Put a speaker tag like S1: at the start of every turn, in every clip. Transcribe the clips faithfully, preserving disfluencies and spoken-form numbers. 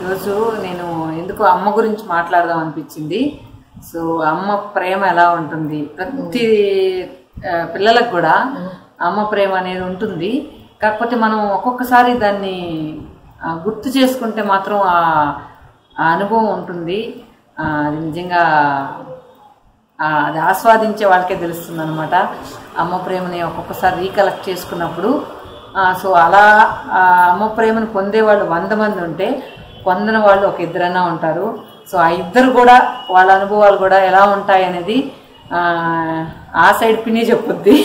S1: ఈరోజు నేను ఎందుకు అమ్మ గురించి మాట్లాడదాం అనిపించింది. సో అమ్మ ప్రేమ ఎలా ఉంటుంది, ప్రతి పిల్లలకు కూడా అమ్మ ప్రేమ అనేది ఉంటుంది. కాకపోతే మనం ఒక్కొక్కసారి దాన్ని గుర్తు చేసుకుంటే మాత్రం ఆ అనుభవం ఉంటుంది. అది నిజంగా అది ఆస్వాదించే వాళ్ళకే తెలుస్తుంది అనమాట అమ్మ ప్రేమని ఒక్కొక్కసారి రీకలెక్ట్ చేసుకున్నప్పుడు. సో అలా అమ్మ ప్రేమను పొందేవాళ్ళు వంద మంది ఉంటే పొందిన వాళ్ళు ఒక ఇద్దరైనా ఉంటారు. సో ఆ ఇద్దరు కూడా వాళ్ళ అనుభవాలు కూడా ఎలా ఉంటాయి అనేది ఆ సైడ్ పిన్ని చెప్పుద్ది,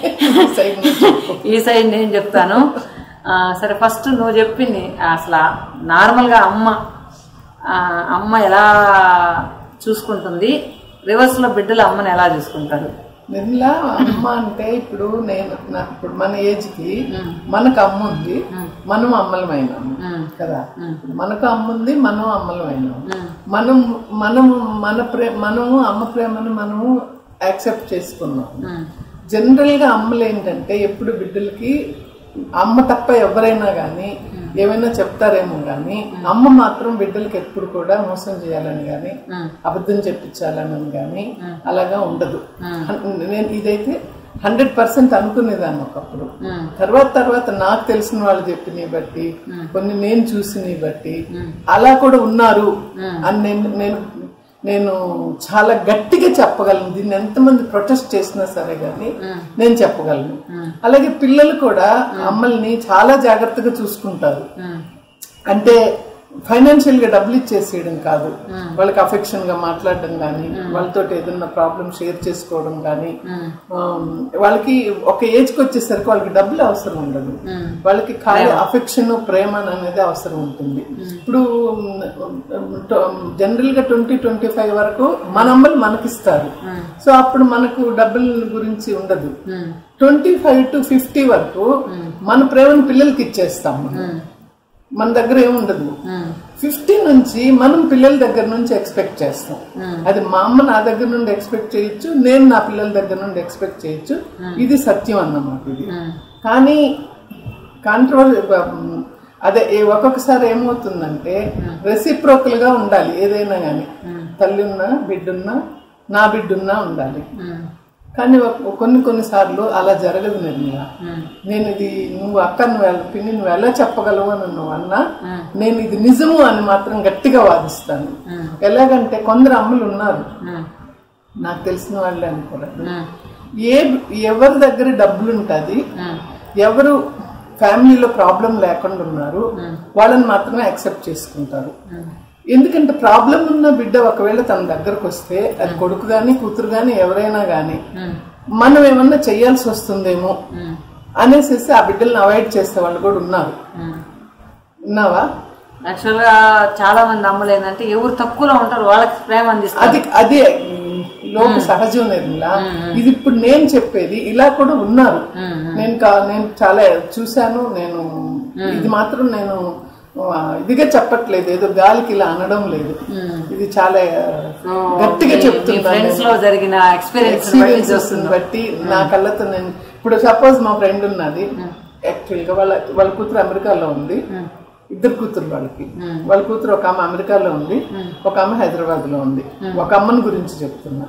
S1: ఈ సైడ్ నేను చెప్తాను. సరే, ఫస్ట్ నువ్వు చెప్పింది అసలు నార్మల్గా అమ్మ అమ్మ ఎలా చూసుకుంటుంది, రివర్స్లో బిడ్డలు అమ్మని ఎలా చూసుకుంటారు?
S2: నిర్మలా, అమ్మ అంటే ఇప్పుడు నేను ఇప్పుడు మన ఏజ్ కి మనకు అమ్మ ఉంది, మనం అమ్మలమైనాము కదా. మనకు అమ్మ ఉంది, మనం అమ్మలమైనాము. మనం మనము మన ప్రేమ మనము అమ్మ ప్రేమను మనము యాక్సెప్ట్ చేసుకున్నాము. జనరల్ గా అమ్మలు ఏంటంటే ఎప్పుడు బిడ్డలకి అమ్మ తప్ప ఎవరైనా గానీ ఏమైనా చెప్తారేమో గాని అమ్మ మాత్రం బిడ్డలకి ఎప్పుడు కూడా మోసం చేయాలని గాని అబద్ధం చెప్పించాలని గాని అలాగా ఉండదు. నేను ఇదైతే హండ్రెడ్ పర్సెంట్ అనుకునేదాన్ని ఒకప్పుడు. తర్వాత తర్వాత నాకు తెలిసిన వాళ్ళు చెప్పినవి బట్టి, కొన్ని నేను చూసినవి బట్టి అలా కూడా ఉన్నారు అని నేను నేను నేను చాలా గట్టిగా చెప్పగలను. దీన్ని ఎంతమంది ప్రొటెస్ట్ చేసినా సరే గాని నేను చెప్పగలను. అలాగే పిల్లలు కూడా అమ్మల్ని చాలా జాగ్రత్తగా చూసుకుంటారు. అంటే ఫైనాన్షియల్ గా డబ్బులు ఇచ్చేసేయడం కాదు, వాళ్ళకి అఫెక్షన్ గా మాట్లాడడం గానీ, వాళ్ళతో ఏదన్నా ప్రాబ్లం షేర్ చేసుకోవడం గానీ. వాళ్ళకి ఒక ఏజ్ కి వచ్చేసరికి వాళ్ళకి డబ్బులు అవసరం ఉండదు, వాళ్ళకి ఖాళీ అఫెక్షన్ ప్రేమ అనేది అవసరం ఉంటుంది. ఇప్పుడు జనరల్ గా ట్వంటీ ట్వంటీ ఫైవ్ వరకు మన అమ్మలు మనకిస్తారు. సో అప్పుడు మనకు డబ్బుల గురించి ఉండదు. ట్వంటీ ఫైవ్ టు ఫిఫ్టీ వరకు మన ప్రేమను పిల్లలకి ఇచ్చేస్తాం. మన దగ్గర ఏముండదు. ఫిఫ్టీ నుంచి మనం పిల్లల దగ్గర నుంచి ఎక్స్పెక్ట్ చేస్తాం. అది మా అమ్మ నా దగ్గర నుండి ఎక్స్పెక్ట్ చేయొచ్చు, నేను నా పిల్లల దగ్గర నుండి ఎక్స్పెక్ట్ చేయొచ్చు. ఇది సత్యం అన్నమాట. ఇది కానీ కంట్రోల్ అదే ఒక్కొక్కసారి ఏమవుతుందంటే రెసిప్రోకల్ గా ఉండాలి. ఏదైనా గానీ తల్లి ఉన్నా బిడ్డున్నా నా బిడ్డున్నా ఉండాలి. కానీ కొన్ని కొన్నిసార్లు అలా జరగదు. నిర్మలా, నేను ఇది నువ్వు అక్క నువ్వు పిన్ని నువ్వు ఎలా చెప్పగలవు అని నువ్వు అన్నా నేను ఇది నిజము అని మాత్రం గట్టిగా వాదిస్తాను. ఎలాగంటే కొందరు అమ్మలు ఉన్నారు, నాకు తెలిసిన వాళ్ళే అనుకోలేదు, ఏ ఎవరి దగ్గర డబ్బులు ఉంటుంది, ఎవరు ఫ్యామిలీలో ప్రాబ్లం లేకుండా ఉన్నారు వాళ్ళని మాత్రమే యాక్సెప్ట్ చేసుకుంటారు. ఎందుకంటే ప్రాబ్లం ఉన్న బిడ్డ ఒకవేళ తన దగ్గరకు వస్తే అది కొడుకు గాని కూతురు గాని ఎవరైనా గాని మనం ఏమన్నా చెయ్యాల్సి వస్తుందేమో అనేసి ఆ బిడ్డల్ని అవాయిడ్ చేసే వాళ్ళు కూడా ఉన్నారు. ఉన్నావా?
S1: యాక్చువల్ గా చాలా మంది అమ్మలు ఏంటంటే ఎవరు తక్కువలో ఉంటారు వాళ్ళకి ప్రేమ అందిస్తారు.
S2: అది అదే లోక సహజం. నిర్మలా, ఇది ఇప్పుడు నేను చెప్పేది ఇలా కూడా ఉన్నారు. నేను నేను చాలా చూశాను. నేను ఇది మాత్రం నేను ఇదిగా చెప్పట్లేదు, ఏదో గాలికి ఇలా అనడం లేదు. ఇది చాలా గట్టిగా చెప్తున్నా ఎక్స్పీరియన్స్ బట్టి నా కళ్ళతో. నేను ఇప్పుడు సపోజ్ మా ఫ్రెండ్ ఉన్నది, యాక్చువల్ గా వాళ్ళ వాళ్ళ కూతురు అమెరికాలో ఉంది. ఇద్దరు కూతురు వాళ్ళకి. వాళ్ళ కూతురు ఒక ఆమె అమెరికాలో ఉంది, ఒక ఆమె హైదరాబాద్ లో ఉంది. ఒక అమ్మని గురించి చెప్తున్నా.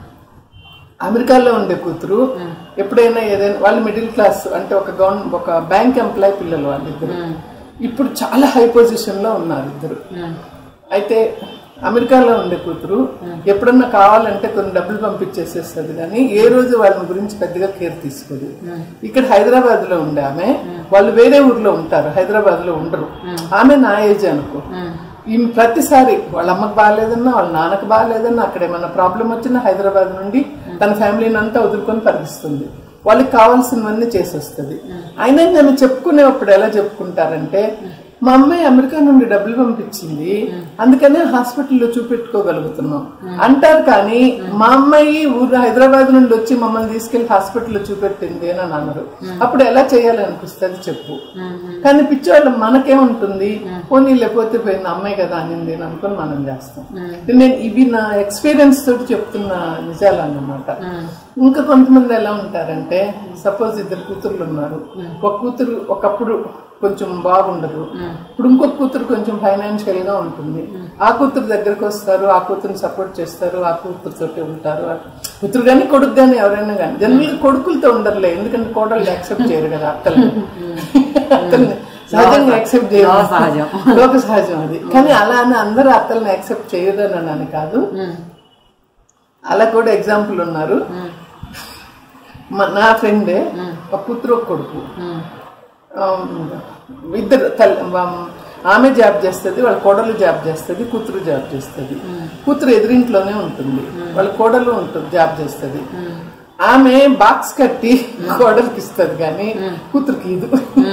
S2: అమెరికాలో ఉండే కూతురు ఎప్పుడైనా ఏదైనా వాళ్ళు మిడిల్ క్లాస్ అంటే ఒక గవర్నమెంట్ ఒక బ్యాంక్ ఎంప్లాయ్ పిల్లలు వాళ్ళిద్దరు. ఇప్పుడు చాలా హై పొజిషన్ లో ఉన్నారు ఇద్దరు. అయితే అమెరికాలో ఉండే కూతురు ఎప్పుడన్నా కావాలంటే కొన్ని డబ్బులు పంపించేసేస్తుంది, కానీ ఏ రోజు వాళ్ళ గురించి పెద్దగా కేర్ తీసుకోదు. ఇక్కడ హైదరాబాద్ లో ఉండే ఆమె, వాళ్ళు వేరే ఊర్లో ఉంటారు, హైదరాబాద్ లో ఉండరు. ఆమె నా ఏజ్ అనుకో. ఈమె ప్రతిసారి వాళ్ళ అమ్మకి బాగాలేదన్నా వాళ్ళ నాన్నకు బాగాలేదన్నా అక్కడ ఏమన్నా ప్రాబ్లం వచ్చినా హైదరాబాద్ నుండి తన ఫ్యామిలీని అంతా వదులుకొని పరిగిస్తుంది. వాళ్ళకి కావాల్సినవన్నీ చేసేస్తుంది. అయినా నేను చెప్పుకునేప్పుడు ఎలా చెప్పుకుంటారంటే మా అమ్మాయి అమెరికా నుండి డబ్బులు పంపించింది అందుకనే హాస్పిటల్లో చూపెట్టుకోగలుగుతున్నాం అంటారు. కానీ మా అమ్మాయి ఊరు హైదరాబాద్ నుండి వచ్చి మమ్మల్ని తీసుకెళ్లి హాస్పిటల్లో చూపెట్టింది అని అన్నారు. అప్పుడు ఎలా చేయాలనిపిస్తుంది చెప్పు. కానీ పిచ్చివాళ్ళు మనకేముంటుంది, పోనీ లేకపోతే పోయింది అమ్మాయి కదా అనింది అని అనుకుని మనం చేస్తాం. నేను ఇవి నా ఎక్స్పీరియన్స్ తోటి చెప్తున్న నిజాలు అన్నమాట. ఇంకా కొంతమంది ఎలా ఉంటారంటే సపోజ్ ఇద్దరు కూతుర్లు ఉన్నారు, ఒక కూతురు ఒకప్పుడు కొంచెం బాగుండదు, ఇప్పుడు ఇంకొక కూతురు కొంచెం ఫైనాన్షియల్ గా ఉంటుంది, ఆ కూతురు దగ్గరకు వస్తారు, ఆ కూతురుని సపోర్ట్ చేస్తారు, ఆ కూతురుతోటి ఉంటారు. కూతురు కానీ కొడుకు కానీ ఎవరైనా కానీ జనరల్ కొడుకులతో ఉండరులే, ఎందుకంటే కోడళ్ళు యాక్సెప్ట్ చేయరు కదా అత్తల్ని. అత్తల్ని సహజంగా యాక్సెప్ట్ చేయరు, లోక సహజం అది. కానీ అలా అని అందరూ అత్తల్ని యాక్సెప్ట్ చేయరు అని కాదు, అలా కూడా ఎగ్జాంపుల్ ఉన్నారు. నా ఫ్రెండే ఒక కూతురు ఒక కొడుకు, ఇద్దరు ఆమె జాబ్ చేస్తుంది, వాళ్ళ కోడలు జాబ్ చేస్తుంది, కూతురు జాబ్ చేస్తుంది. కూతురు ఎదురింట్లోనే ఉంటుంది, వాళ్ళ కోడలు ఉంటుంది జాబ్ చేస్తుంది. ఆమె బాక్స్ కట్టి కోడలికి ఇస్తుంది కానీ కూతురికి ఇది.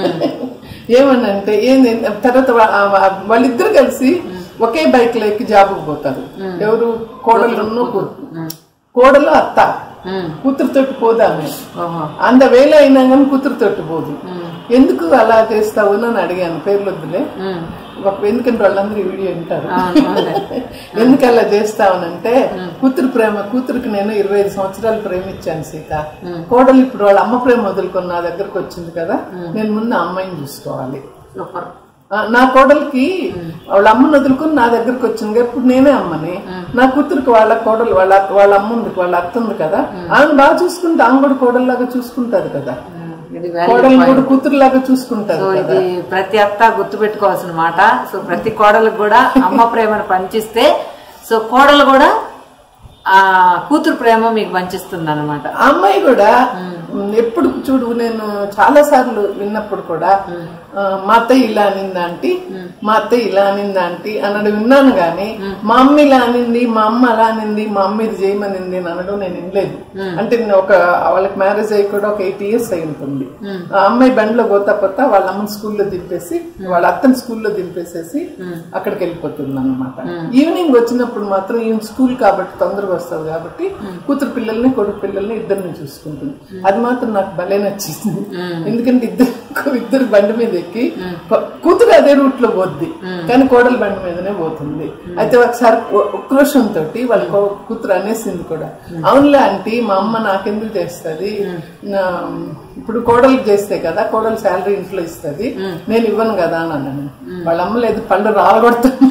S2: ఏమనంటే ఏంది తర్వాత వాళ్ళిద్దరు కలిసి ఒకే బైక్ లో ఎక్కి జాబుకు పోతారు. ఎవరు కోడలు కోడలు అత్త, కూతురుతోటి పోదామె అంత వేళ అయినా కానీ కూతురుతోటి పోదు. ఎందుకు అలా చేస్తావు అని అడిగాను, పేర్లు వద్దులే, ఎందుకంటే వాళ్ళందరూ ఈ వీడియో వింటారు. ఎందుకు అలా చేస్తావనంటే కూతురు ప్రేమ, కూతురికి నేను ఇరవై ఐదు సంవత్సరాలు ప్రేమించాను సీత, కోడలు ఇప్పుడు వాళ్ళ అమ్మ ప్రేమ వదులుకొని నా దగ్గరకు వచ్చింది కదా, నేను ముందు అమ్మాయిని చూసుకోవాలి. నా కోడలికి వాళ్ళ అమ్మని వదులుకుని నా దగ్గరకు వచ్చింది, ఇప్పుడు నేనే అమ్మని, నా కూతురికి వాళ్ళ కోడలు వాళ్ళ వాళ్ళ అమ్మ ఉంది, వాళ్ళ అత్త ఉంది కదా, ఆమె బాగా చూసుకుంటే ఆమె కూడా కోడల్లాగా చూసుకుంటారు కదా, కోడలు కూడా కూతురులాగా చూసుకుంటారు.
S1: ఇది ప్రతి అత్త గుర్తు పెట్టుకోవాల్సిన మాట. సో ప్రతి కోడలకు కూడా అమ్మ ప్రేమను పంచిస్తే సో కోడలు కూడా ఆ కూతురు ప్రేమ మీకు పంచిస్తుంది అనమాట.
S2: అమ్మాయి కూడా ఎప్పుడు చూడు, నేను చాలా సార్లు విన్నప్పుడు కూడా మా అత్తయ్య ఇలా అనింది ఆంటీ, మా అత్తయ్య ఇలా అనింది ఆంటీ అన్నది విన్నాను గాని మా అమ్మ ఇలా అనింది, మా అమ్మ అలా అనింది, మా అమ్మ ఇది చేయమనింది అని అనడం నేను వినలేదు. అంటే ఒక వాళ్ళకి మ్యారేజ్ అయ్యి కూడా ఒక ఎయిట్ ఇయర్స్ అయి ఉంటుంది. ఆ అమ్మాయి బండిలో పోతా పోతా వాళ్ళ అమ్మని స్కూల్లో దింపేసి వాళ్ళ అత్తని స్కూల్లో దింపేసేసి అక్కడికి వెళ్ళిపోతుంది అనమాట. ఈవినింగ్ వచ్చినప్పుడు మాత్రం ఈవెన్ స్కూల్ కాబట్టి తొందరగా వస్తుంది కాబట్టి కూతురు పిల్లల్ని కొడుకు పిల్లల్ని ఇద్దరిని చూసుకుంటుంది. అది మాత్రం నాకు భలే నచ్చింది, ఎందుకంటే ఇద్దరు ఇద్దరు బండి మీద ఎక్కి కూతురు అదే రూట్ లో పోద్ది కానీ కోడల బండి మీదనే పోతుంది. అయితే ఒకసారి ఉక్రోషంతో వాళ్ళ కూతురు అనేసింది కూడా, అవునులే ఆంటీ మా అమ్మ నాకెందుకు చేస్తుంది, ఇప్పుడు కోడలు చేస్తే కదా కోడలు శాలరీ ఇంట్లో ఇస్తుంది, నేను ఇవ్వను కదా అని అన్నాను. వాళ్ళ అమ్మ లేదు, పళ్ళు రాలగొడతాను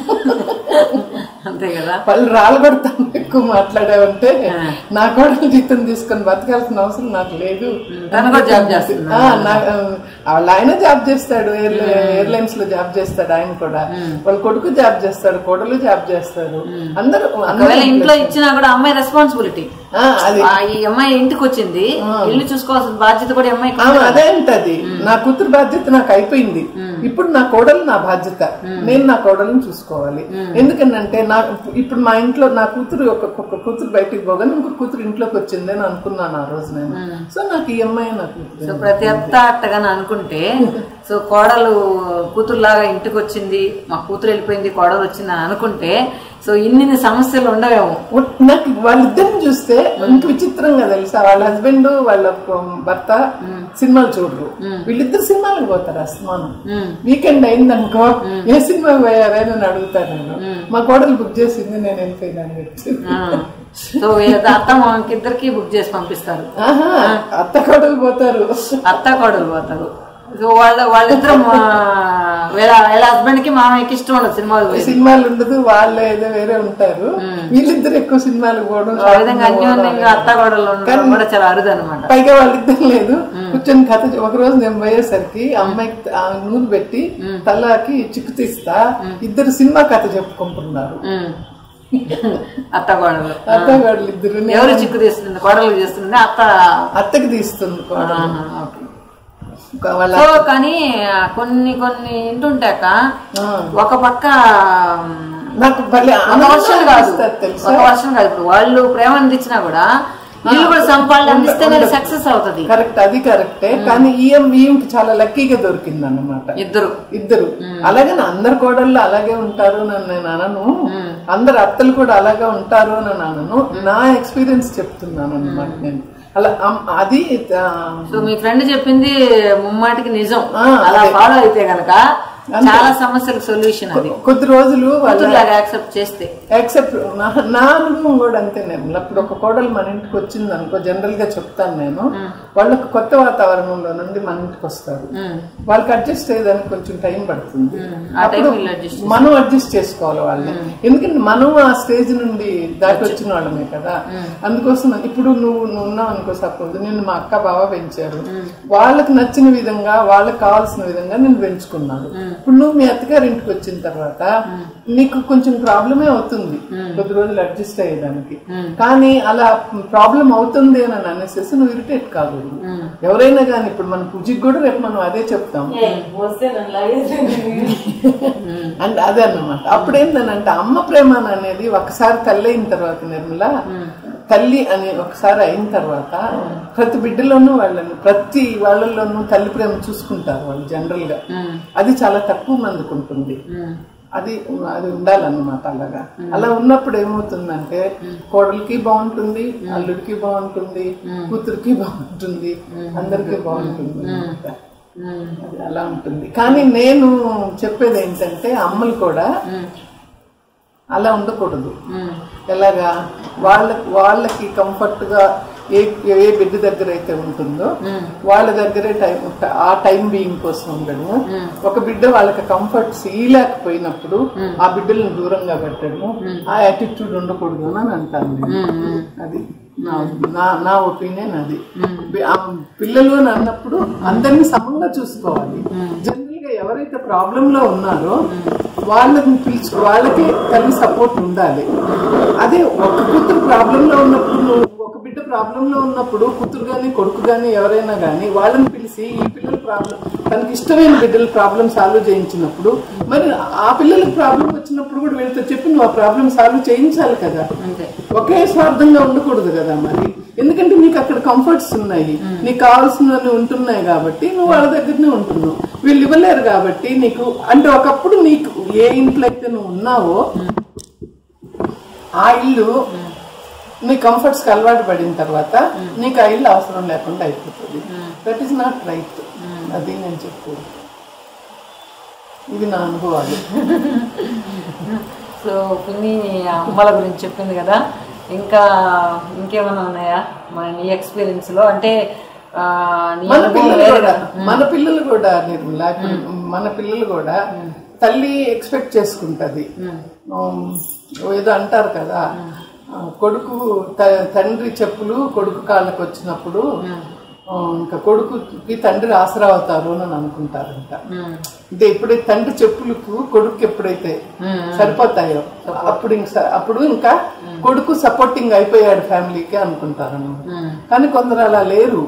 S1: అంతే కదా, పళ్ళు
S2: రాలగొడతాను ఎక్కువ మాట్లాడావంటే, నా కోడలు జీతం తీసుకొని బతకాల్సిన అవసరం నాకు లేదు. వాళ్ళ ఆయన జాబ్ చేస్తాడు, ఎయిర్లైన్స్ లో జాబ్ చేస్తాడు, ఆయన కూడా వాళ్ళ కొడుకు జాబ్ చేస్తాడు, కోడలు జాబ్ చేస్తారు, అందరూ
S1: ఇంట్లో ఇచ్చినా కూడా అమ్మాయి రెస్పాన్సిబిలిటీ. అది ఈ అమ్మాయి ఇంటికి వచ్చింది, ఇల్లు చూసుకోవాల్సిన బాధ్యత కూడా అమ్మాయి.
S2: అదే అంటది, నా కూతురు బాధ్యత నాకు అయిపోయింది, ఇప్పుడు నా కోడలు నా బాధ్యత, నేను నా కోడలను చూసుకోవాలి. ఎందుకంటే నా ఇప్పుడు మా ఇంట్లో నా కూతురు ఒక కూతురు బయటికి పోగానే ఇంకొక కూతురు ఇంట్లోకి వచ్చింది అని అనుకున్నాను ఆ రోజు నేను. సో నాకు ఈ అమ్మాయి నా కూతురు.
S1: సో ప్రతి అత్త అట్టగానే అనుకుంటే సో కోడలు కూతురులాగా ఇంటికి వచ్చింది, మా కూతురు వెళ్ళిపోయింది, కోడలు వచ్చింది అని అనుకుంటే సో ఇన్ని సమస్యలు ఉండవేమో.
S2: నాకు వాళ్ళిద్దరిని చూస్తే ఇంక విచిత్రంగా తెలుసా, వాళ్ళ హస్బెండ్ వాళ్ళ భర్త సినిమాలు చూడరు, వీళ్ళిద్దరు సినిమాలకు పోతారు. అస్మానం వీకెండ్ అయిందనుకో ఏ సినిమాకి పోయారని నన్ను అడుగుతాను నేను, మా కోడలు బుక్ చేసింది నేను వెళ్ళిపోయినాను చెప్పి.
S1: సో అత్త మామకి ఇద్దరికి బుక్ చేసి పంపిస్తారు,
S2: అత్త కోడలు పోతారు,
S1: అత్త కోడలు పోతారు. సో వాళ్ళ వాళ్ళిద్దరు వీళ్ళ హస్బెండ్ కి మామయ్యకి ఇష్టం ఉండదు సినిమాలు,
S2: సినిమాలు ఉండదు, వాళ్ళు ఏదో వేరే ఉంటారు, వీళ్ళిద్దరు ఎక్కువ సినిమాలు పోవడం.
S1: ఆ విధంగా అన్యోన్యంగా అత్త కోడలు ఉండడం కూడా చాలా అరుదు అనమాట.
S2: పైగా వాళ్ళిద్దరు లేదు కూర్చొని కథ. ఒక రోజు నేను పోయేసరికి అమ్మాయికి నూనె పెట్టి తలకి చిక్కు తీస్తా, ఇద్దరు సినిమా కథ చెప్పుకుంటున్నారు.
S1: అత్త కోడలు
S2: అత్త కోడలు ఇద్దరు.
S1: ఎవరు చిక్కు తీస్తుంది? కోడలు చేస్తుంది, అత్త
S2: అత్తకి తీస్తుంది కోడలు.
S1: కానీ కొన్ని కొన్ని ఇంటుంటాక ఒక పక్క
S2: నాకు
S1: ఒక వర్షం కాదు ఒక వర్షం కాదు ఇప్పుడు వాళ్ళు ప్రేమ అందించినా కూడా వీళ్ళు కూడా సంపాదన అందిస్తే సక్సెస్ అవుతుంది.
S2: కరెక్ట్, అది కరెక్టే. కానీ ఈఎంకి చాలా లక్కీగా దొరికింది అన్నమాట ఇద్దరు ఇద్దరు. అలాగే అందరు కోడళ్ళు అలాగే ఉంటారు అని నేను అనను, అందరు అత్తలు కూడా అలాగే ఉంటారు అని అనను, నా ఎక్స్పీరియన్స్ చెప్తున్నాను అన్నమాట నేను. అలా అది
S1: సో మీ ఫ్రెండ్ చెప్పింది ముమ్మాటికి నిజం. అలా ఫాలో అయితే గనక చాలా సమస్యలకు సొల్యూషన్ అది.
S2: కొద్ది రోజులు
S1: యాక్సెప్ట్ చేస్తే
S2: యాక్సెప్ట్. నా అనుభవం కూడా అంతే. నేను అప్పుడు ఒక కోడలు మన ఇంటికి వచ్చింది అనుకో, జనరల్ గా చెప్తాను నేను, వాళ్ళకు కొత్త వాతావరణంలో నుండి మన ఇంటికి వస్తారు, వాళ్ళకి అడ్జస్ట్ అయ్యేదానికి కొంచెం టైం పడుతుంది. అప్పుడు మనం అడ్జస్ట్ చేసుకోవాలి వాళ్ళని, ఎందుకంటే మనం ఆ స్టేజ్ నుండి దాటి వచ్చిన వాళ్ళమే కదా. అందుకోసం ఇప్పుడు నువ్వు నువ్వు ఉన్నావు అనుకో, సపోజ్ నిన్ను మా అక్క బావ పెంచారు, వాళ్ళకి నచ్చిన విధంగా వాళ్ళకి కావాల్సిన విధంగా నేను పెంచుకున్నాను. ఇప్పుడు నువ్వు మీ అత్తగారి ఇంటికి వచ్చిన తర్వాత నీకు కొంచెం ప్రాబ్లమే అవుతుంది కొద్ది రోజులు అడ్జస్ట్ అయ్యేదానికి. కానీ అలా ప్రాబ్లం అవుతుంది అని అనేసి నువ్వు ఇరిటేట్ కాకూడదు ఎవరైనా కానీ. ఇప్పుడు మన పూజకి కూడా రేపు మనం అదే చెప్తాం అండ్ అదే అన్నమాట. అప్పుడేంటనంటే అమ్మ ప్రేమ అనేది ఒకసారి తల్లి అయిన తర్వాత, నిర్మల తల్లి అని ఒకసారి అయిన తర్వాత ప్రతి బిడ్డలోనూ వాళ్ళని ప్రతి వాళ్ళలోనూ తల్లి ప్రేమ చూసుకుంటారు వాళ్ళు జనరల్ గా. అది చాలా తక్కువ మందికి ఉంటుంది. అది అది ఉండాలన్నమాట. అలాగా అలా ఉన్నప్పుడు ఏమవుతుందంటే కోడలికి బాగుంటుంది, అల్లుడికి బాగుంటుంది, కూతురికి బాగుంటుంది, అందరికి బాగుంటుంది. అది అలా ఉంటుంది. కానీ నేను చెప్పేది ఏంటంటే అమ్మలు కూడా అలా ఉండకూడదు. ఎలాగా వాళ్ళకి వాళ్ళకి కంఫర్ట్ గా ఏ ఏ బిడ్డ దగ్గర అయితే ఉంటుందో వాళ్ళ దగ్గరే టైం ఆ టైం బీయింగ్ కోసం ఉండడము. ఒక బిడ్డ వాళ్ళకి కంఫర్ట్స్ ఇవ్వలేకపోయినప్పుడు ఆ బిడ్డలను దూరంగా పెట్టడము, ఆ యాటిట్యూడ్ ఉండకూడదు అని అంటాను. అది నా నా ఒపీనియన్. అది పిల్లలు అని అన్నప్పుడు అందరినీ సమంగా చూసుకోవాలి. జనరల్ గా ఎవరైతే ప్రాబ్లం లో ఉన్నారో వాళ్ళని పిలిచి వాళ్ళకి తల్లి సపోర్ట్ ఉండాలి. అదే ఒక కూతురు ప్రాబ్లం లో ఉన్నప్పుడు, నువ్వు ఒక బిడ్డ ప్రాబ్లం లో ఉన్నప్పుడు కూతురు గాని కొడుకు గాని ఎవరైనా గాని వాళ్ళని పిలిచి ఈ పిల్లల ప్రాబ్లం, తనకి ఇష్టమైన బిడ్డల ప్రాబ్లం సాల్వ్ చేయించినప్పుడు మరి ఆ పిల్లలకు ప్రాబ్లం వచ్చినప్పుడు కూడా వీళ్ళతో చెప్పి నువ్వు ఆ ప్రాబ్లం సాల్వ్ చేయించాలి కదా. ఒకే స్వార్థంగా ఉండకూడదు కదా మరి. ఎందుకంటే నీకు అక్కడ కంఫర్ట్స్ ఉన్నాయి, నీకు కావాల్సినవన్నీ ఉంటున్నాయి కాబట్టి నువ్వు వాళ్ళ దగ్గరనే ఉంటున్నావు. వీళ్ళు ఇవ్వలేరు కాబట్టి నీకు, అంటే ఒకప్పుడు నీకు ఏ ఇంట్లో అయితే నువ్వు ఉన్నావో ఆ ఇల్లు నీ కంఫర్ట్స్ కి అలవాటు పడిన తర్వాత నీకు ఆ ఇల్లు అవసరం లేకుండా అయిపోతుంది. That is not right. అది నేను చెప్పేది. ఇది నా అనుభవాలు.
S1: సో పిన్ని అమ్మల గురించి చెప్పింది కదా, ఇంకా ఇంకేమైనా ఉన్నాయా మన నీ ఎక్స్పీరియన్స్ లో? అంటే
S2: మన పిల్లలు కూడా మన పిల్లలు కూడా నిర్మల మన పిల్లలు కూడా తల్లి ఎక్స్పెక్ట్ చేసుకుంటది. ఏదో అంటారు కదా, కొడుకు తండ్రి చెప్పులు కొడుకు కాళ్ళకు వచ్చినప్పుడు ఇంకా కొడుకుకి తండ్రి ఆసరా అవుతారు అని అనుకుంటారంట. అంటే ఎప్పుడైతే తండ్రి చెప్పులకు కొడుకు ఎప్పుడైతే సరిపోతాయో అప్పుడు ఇంకా అప్పుడు ఇంకా కొడుకు సపోర్టింగ్ అయిపోయాడు ఫ్యామిలీకి అనుకుంటారు. కానీ కొందరు అలా లేరు.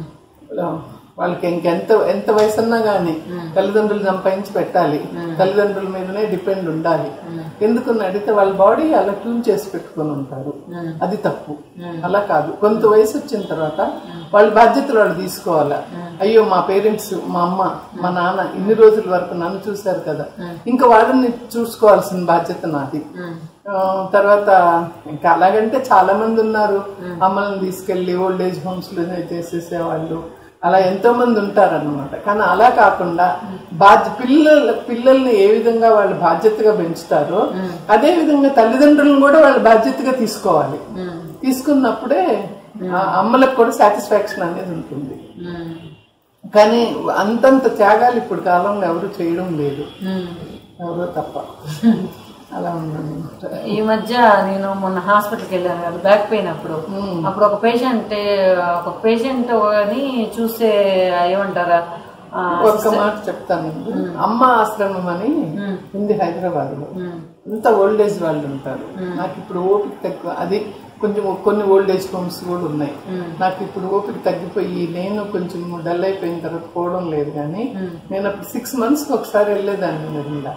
S2: వాళ్ళకి ఇంకెంత ఎంత వయసు అన్నా గానీ తల్లిదండ్రులు సంపాదించి పెట్టాలి, తల్లిదండ్రుల మీదనే డిపెండ్ ఉండాలి. ఎందుకని అడిగితే వాళ్ళ బాడీ అలా ట్యూన్ చేసి పెట్టుకుని ఉంటారు. అది తప్పు. అలా కాదు. కొంత వయసు వచ్చిన తర్వాత వాళ్ళ బాధ్యతలు వాళ్ళు తీసుకోవాలా. అయ్యో మా పేరెంట్స్, మా అమ్మ మా నాన్న ఇన్ని రోజుల వరకు నన్ను చూశారు కదా, ఇంకా వాళ్ళని చూసుకోవాల్సిన బాధ్యత నాది. తర్వాత ఇంకా అలాగంటే చాలా మంది ఉన్నారు, అమ్మల్ని తీసుకెళ్లి ఓల్డ్ ఏజ్ హోమ్స్ లో చేసేసేవాళ్ళు, అలా ఎంతో మంది ఉంటారన్నమాట. కానీ అలా కాకుండా బాధ్య పిల్లల పిల్లల్ని ఏ విధంగా వాళ్ళు బాధ్యతగా పెంచుతారో అదే విధంగా తల్లిదండ్రులను కూడా వాళ్ళు బాధ్యతగా తీసుకోవాలి. తీసుకున్నప్పుడే అమ్మలకు కూడా సాటిస్ఫాక్షన్ అనేది ఉంటుంది. కానీ అంతంత త్యాగాలు ఇప్పుడు కాలంలో ఎవరు చేయడం లేదు, ఎవరో తప్ప. అలా ఉన్నాను.
S1: ఈ మధ్య నేను మొన్న హాస్పిటల్కి వెళ్ళాను కదా, బ్యాక్ పెయిన్ అప్పుడు అప్పుడు ఒక పేషెంట్ ఒక పేషెంట్ అని చూసే ఏమంటారా,
S2: ఒక్క మాట చెప్తాను. అమ్మ ఆశ్రమం అని ఉంది హైదరాబాద్ లో. అంత ఓల్డ్ ఏజ్ వాళ్ళు ఉంటారు. నాకు ఇప్పుడు ఓపిక తక్కువ. అది కొంచెం కొన్ని ఓల్డ్ ఏజ్ హోమ్స్ కూడా ఉన్నాయి. నాకు ఇప్పుడు ఓపిక తగ్గిపోయి నేను కొంచెం డల్ అయిపోయిన తర్వాత పోవడం లేదు. కానీ నేను అప్పుడు సిక్స్ మంత్స్ కి ఒకసారి వెళ్ళేదాన్ని నిర్మల.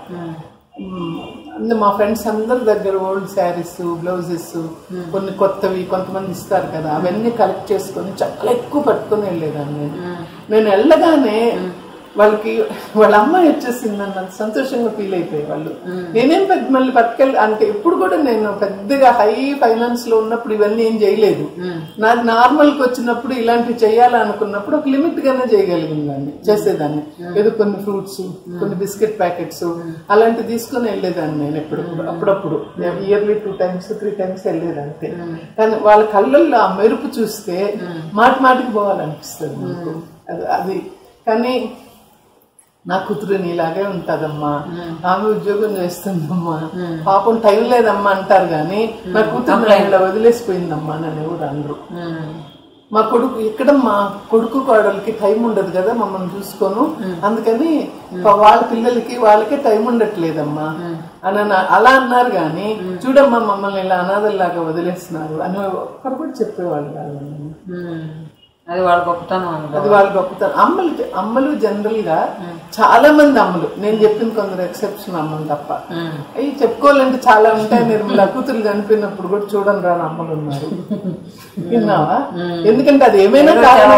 S2: మా ఫ్రెండ్స్ అందరి దగ్గర ఓల్డ్ శారీస్, బ్లౌజెస్, కొన్ని కొత్తవి కొంతమంది ఇస్తారు కదా, అవన్నీ కలెక్ట్ చేసుకొని చాలా ఎక్కువ పట్టుకుని వెళ్ళేదాన్ని. నేను నేను వెళ్ళగానే వాళ్ళకి వాళ్ళ అమ్మాయి వచ్చేసింది అన్న సంతోషంగా ఫీల్ అయిపోయి వాళ్ళు. నేనేం పెద్ద మళ్ళీ పట్టుకెళ్ళి అంటే ఇప్పుడు కూడా నేను పెద్దగా హై ఫైనాన్స్ లో ఉన్నప్పుడు ఇవన్నీ ఏం చేయలేదు. నాకు నార్మల్ కి వచ్చినప్పుడు ఇలాంటివి చేయాలనుకున్నప్పుడు ఒక లిమిట్ గానే చేయగలిగిందాన్ని, చేసేదాన్ని. ఏదో కొన్ని ఫ్రూట్స్, కొన్ని బిస్కెట్ ప్యాకెట్స్ అలాంటివి తీసుకుని వెళ్ళేదాన్ని నేను ఎప్పుడప్పుడు, అప్పుడప్పుడు yearly two times three times వెళ్ళేది అంతే. కానీ వాళ్ళ కళ్ళల్లో ఆ మెరుపు చూస్తే మాటి మాటికి పోవాలనిపిస్తుంది నాకు. అది అది కానీ నా కూతురు నీలాగే ఉంటదమ్మా, ఆమె ఉద్యోగం చేస్తుందమ్మా, పాపం టైం లేదమ్మా అంటారు కానీ నా కూతురు ఇలా వదిలేసిపోయిందమ్మా నన్ను ఎవరు అనరు. మా కొడుకు ఇక్కడ మా కొడుకు కోడలికి టైం ఉండదు కదా మమ్మల్ని చూసుకోను, అందుకని వాళ్ళ పిల్లలకి వాళ్ళకే టైం ఉండట్లేదమ్మా అని అలా అన్నారు. కానీ చూడమ్మా మమ్మల్ని ఇలా అనాథల్లాగా వదిలేస్తున్నారు అని ఒక్కరు కూడా చెప్పేవాళ్ళు కాదు.
S1: అది వాళ్ళ గొప్పతనం,
S2: అది వాళ్ళ గొప్పతనం. అమ్మలు అమ్మలు జనరల్ గా చాలా మంది అమ్మలు, నేను చెప్పిన కొందరు ఎక్సెప్షన్ అమ్మలు తప్ప, అవి చెప్పుకోవాలంటే చాలా ఉంటాయి. నిర్మల కూతురు చనిపోయినప్పుడు కూడా చూడని రాని అమ్మలు ఉన్నారు, విన్నావా? ఎందుకంటే అది ఏమైనా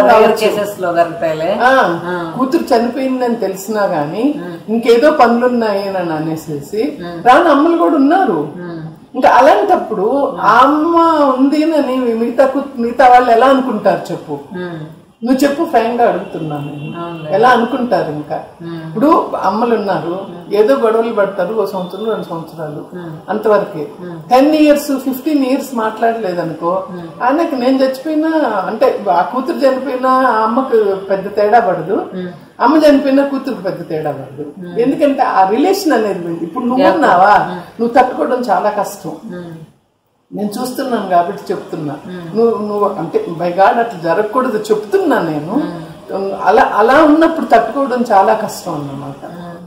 S2: కూతురు చనిపోయిందని తెలిసినా గానీ ఇంకేదో పనులున్నాయి అని అనేసేసి రాని అమ్మలు కూడా ఉన్నారు. ఇంకా అలాంటప్పుడు ఆ అమ్మ ఉంది అని మిగతా మిగతా వాళ్ళు ఎలా అనుకుంటారు చెప్పు? నువ్వు చెప్పు, ఫ్రాంక్ గా అడుగుతున్నాను నేను. ఎలా అనుకుంటారు? ఇంకా ఇప్పుడు అమ్మలు ఉన్నారు, ఏదో గొడవలు పడతారు, ఓ సంవత్సరం రెండు సంవత్సరాలు అంతవరకే. టెన్ ఇయర్స్ ఫిఫ్టీన్ ఇయర్స్ మాట్లాడలేదనుకో, ఆయనకి నేను చచ్చిపోయినా అంటే ఆ కూతురు చనిపోయినా ఆ అమ్మకు పెద్ద తేడా పడదు, అమ్మ చనిపోయినా కూతురుకు పెద్ద తేడా పడదు. ఎందుకంటే ఆ రిలేషన్ అనేది ఇప్పుడు నువ్వు ఉన్నావా, నువ్వు తట్టుకోవడం చాలా కష్టం. నేను చూస్తున్నాను కాబట్టి చెప్తున్నా. నువ్వు నువ్వు అంటే బై గాడ్ అట్లా జరగకూడదు చెప్తున్నా నేను. అలా అలా ఉన్నప్పుడు తట్టుకోవడం చాలా కష్టం అన్నమాట.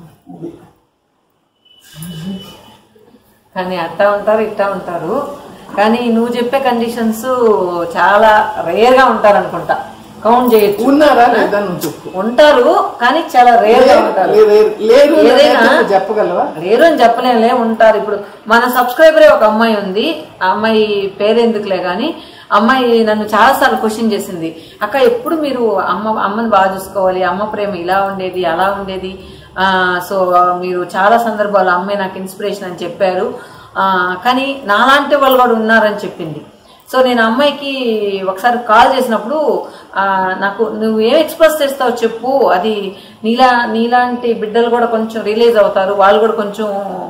S1: కానీ అట్టా ఉంటారు ఇట్టా ఉంటారు, కానీ నువ్వు చెప్పే కండిషన్స్ చాలా రేర్ గా ఉంటారు అనుకుంటా. కౌంట్ చేయొచ్చు.
S2: ఉన్నారా లేదా నువ్వు చెప్పు.
S1: ఉంటారు కానీ చాలా రేర్ గా ఉంటారు.
S2: చెప్పగలవా?
S1: లేరు అని చెప్పలేనులే, ఉంటారు. ఇప్పుడు మన సబ్స్క్రైబరే ఒక అమ్మాయి ఉంది, ఆ అమ్మాయి పేరెందుకులే గాని అమ్మాయి నన్ను చాలా సార్లు క్వశ్చన్ చేసింది, అక్క ఎప్పుడు మీరు అమ్మ అమ్మని బాగా చూసుకోవాలి, అమ్మ ప్రేమ ఇలా ఉండేది అలా ఉండేది, ఆ సో మీరు చాలా సందర్భాలు అమ్మాయి నాకు ఇన్స్పిరేషన్ అని చెప్పారు, ఆ కానీ నాలాంటి వాళ్ళు కూడా ఉన్నారని చెప్పింది. సో నేను అమ్మాయికి ఒకసారి కాల్ చేసినప్పుడు నాకు నువ్వు ఏం ఎక్స్ప్రెస్ చేస్తావు చెప్పు, అది నీలా నీలాంటి బిడ్డలు కూడా కొంచెం రిలీజ్ అవుతారు, వాళ్ళు కూడా కొంచెం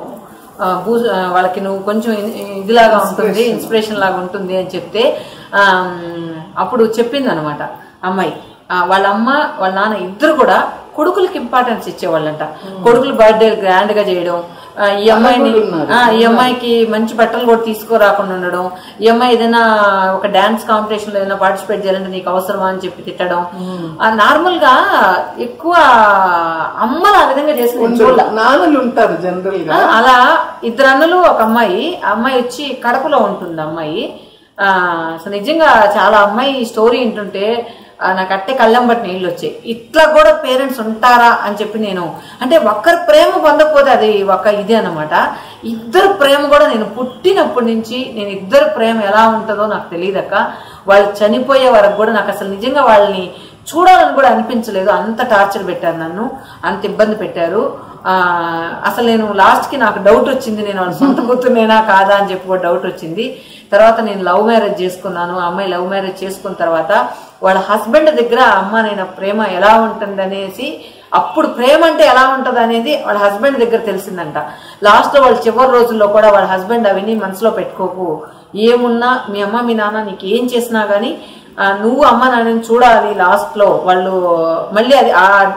S1: వాళ్ళకి నువ్వు కొంచెం ఇదిలాగా ఉంటుంది, ఇన్స్పిరేషన్ లాగా ఉంటుంది అని చెప్తే అప్పుడు చెప్పింది అనమాట అమ్మాయి. వాళ్ళ అమ్మ వాళ్ళ నాన్న ఇద్దరు కూడా కొడుకులకి ఇంపార్టెన్స్ ఇచ్చేవాళ్ళంట. కొడుకులు బర్త్డే గ్రాండ్ గా చేయడం, ఈ అమ్మాయిని ఈ అమ్మాయికి మంచి బట్టలు కూడా తీసుకురాకుండా ఉండడం, ఈ అమ్మాయి ఏదైనా ఒక డాన్స్ కాంపిటీషన్ లో ఏదైనా పార్టిసిపేట్ చేయాలంటే నీకు అవసరమా అని చెప్పి తిట్టడం. నార్మల్ గా ఎక్కువ అమ్మలు ఆ విధంగా చేసిన
S2: నాన్నలు ఉంటారు జనరల్ గా.
S1: అలా ఇద్దరు అన్నలు ఒక అమ్మాయి, ఆ అమ్మాయి వచ్చి కడపలో ఉంటుంది అమ్మాయి. ఆ నిజంగా చాలా అమ్మాయి స్టోరీ వింటుంటే నాకు అట్టే కళ్ళం బట్టి నీళ్ళు వచ్చాయి. ఇట్లా కూడా పేరెంట్స్ ఉంటారా అని చెప్పి నేను అంటే ఒక్కరి ప్రేమ పొందకపోతే అది ఒక ఇదే అనమాట. ఇద్దరు ప్రేమ కూడా నేను పుట్టినప్పటి నుంచి నేను ఇద్దరు ప్రేమ ఎలా ఉంటుందో నాకు తెలియదక్క. వాళ్ళు చనిపోయే వరకు కూడా నాకు అసలు నిజంగా వాళ్ళని చూడాలని కూడా అనిపించలేదు. అంత టార్చర్ పెట్టారు నన్ను, అంత ఇబ్బంది పెట్టారు. ఆ అసలు నేను లాస్ట్ కి నాకు డౌట్ వచ్చింది, నేను వాళ్ళ సొంత కూతురునేనా కాదా అని చెప్పి కూడా డౌట్ వచ్చింది. తర్వాత నేను లవ్ మ్యారేజ్ చేసుకున్నాను. ఆ అమ్మాయి లవ్ మ్యారేజ్ చేసుకున్న తర్వాత వాళ్ళ హస్బెండ్ దగ్గర అమ్మ నేను ప్రేమ ఎలా ఉంటుంది అనేసి, అప్పుడు ప్రేమ అంటే ఎలా ఉంటుంది అనేది వాళ్ళ హస్బెండ్ దగ్గర తెలిసిందంట. లాస్ట్ లో వాళ్ళ చివరి రోజుల్లో కూడా వాళ్ళ హస్బెండ్ అవన్నీ మనసులో పెట్టుకోకు, ఏమున్నా మీ అమ్మ మీ నాన్న నీకు ఏం చేసినా గానీ నువ్వు అమ్మ నాన్నని చూడాలి. లాస్ట్ లో వాళ్ళు మళ్ళీ అది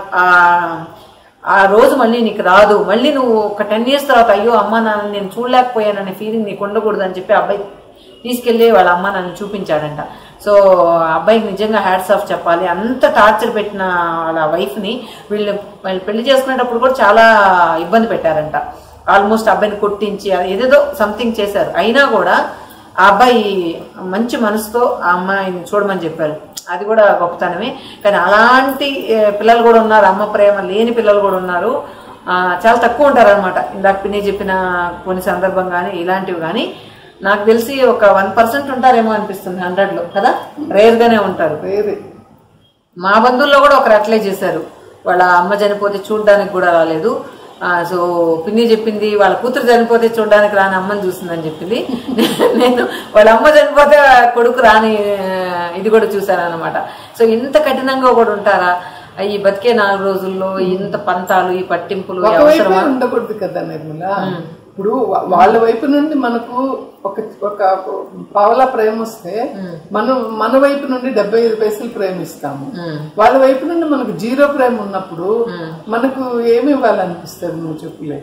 S1: ఆ రోజు మళ్ళీ నీకు రాదు, మళ్ళీ నువ్వు ఒక టెన్ ఇయర్స్ తర్వాత అయ్యో అమ్మ నాన్న నేను చూడలేకపోయాననే ఫీలింగ్ నీకు ఉండకూడదు అని చెప్పి అబ్బాయి తీసుకెళ్లి వాళ్ళ అమ్మ నన్ను చూపించాడంట. సో అబ్బాయికి నిజంగా హ్యాట్స్ ఆఫ్ చెప్పాలి. అంత టార్చర్ పెట్టిన వాళ్ళ వైఫ్ ని వీళ్ళు వాళ్ళు పెళ్లి చేసుకునేటప్పుడు కూడా చాలా ఇబ్బంది పెట్టారంట. ఆల్మోస్ట్ అబ్బాయిని కొట్టించి ఏదేదో సంథింగ్ చేశారు. అయినా కూడా ఆ అబ్బాయి మంచి మనసుతో ఆ అమ్మాయిని చూడమని చెప్పారు. అది కూడా గొప్పతనమే. కానీ అలాంటి పిల్లలు కూడా ఉన్నారు, అమ్మ ప్రేమ లేని పిల్లలు కూడా ఉన్నారు. చాలా తక్కువ ఉంటారు అనమాట. ఇందాక పిన్ని చెప్పిన కొన్ని సందర్భం కానీ ఇలాంటివి కానీ నాకు తెలిసి ఒక వన్ పర్సెంట్ ఉంటారేమో అనిపిస్తుంది హండ్రెడ్ లో కదా, రేర్ గానే ఉంటారు. మా బంధువుల్లో కూడా ఒకరు అట్లే చేశారు. వాళ్ళ అమ్మ చనిపోతే చూడడానికి కూడా రాలేదు. సో పిన్ని చెప్పింది వాళ్ళ కూతురు చనిపోతే చూడడానికి రాని అమ్మని చూసిందని చెప్పింది. నేను వాళ్ళ అమ్మ చనిపోతే కొడుకు రాని ఇది కూడా చూసాను అనమాట. సో ఇంత కఠినంగా కూడా ఉంటారా ఈ బతికే నాలుగు రోజుల్లో? ఇంత పంతాలు, ఈ పట్టింపులు
S2: ఉండకూడదు కదా నిర్మల. ఇప్పుడు వాళ్ళ వైపు నుండి మనకు ఒక ఒక పావలా ప్రేమ వస్తే మనం మన వైపు నుండి డెబ్బై ఐదు పైసలు ప్రేమిస్తాము. వాళ్ళ వైపు నుండి మనకు జీరో ప్రేమ ఉన్నప్పుడు మనకు ఏమి ఇవ్వాలనిపిస్తుంది నువ్వు చెప్పులే.